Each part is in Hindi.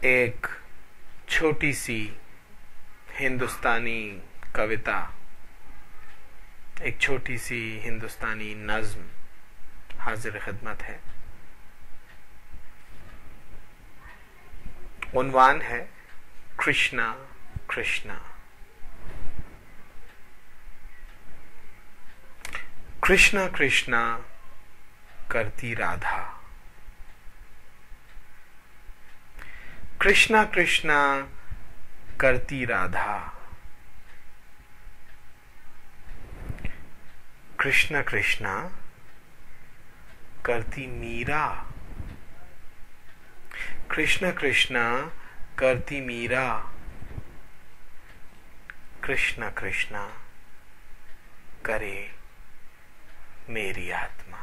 एक छोटी सी हिंदुस्तानी कविता, एक छोटी सी हिंदुस्तानी नज्म हाजिर खिदमत है। उन्वान है कृष्णा कृष्णा। कृष्णा कृष्णा करती राधा, कृष्णा कृष्णा करती राधा, कृष्णा कृष्णा करती मीरा, कृष्णा कृष्णा करती मीरा, कृष्णा कृष्णा करे मेरी आत्मा।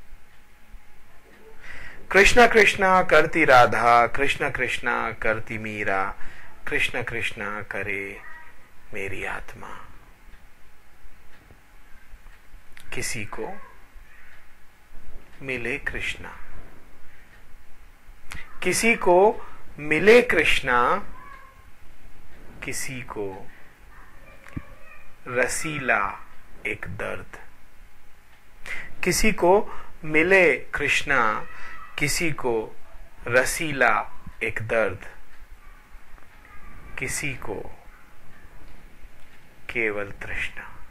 कृष्णा कृष्णा करती राधा, कृष्णा कृष्णा करती मीरा, कृष्णा कृष्णा करे मेरी आत्मा। किसी को मिले कृष्णा, किसी को मिले कृष्णा, किसी को रसीला एक दर्द, किसी को मिले कृष्णा, किसी को रसीला एक दर्द, किसी को केवल तृष्णा।